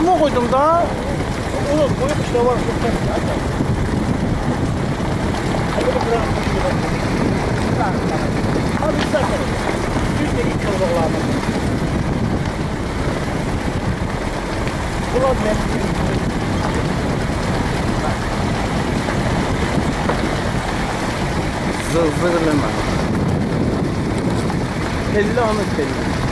Suma koydum da. Oğlum koyup işte var. Abi zaten. Yüzde ilk kazıklarını. Ulan ben. Zırlama. Telli anı telli.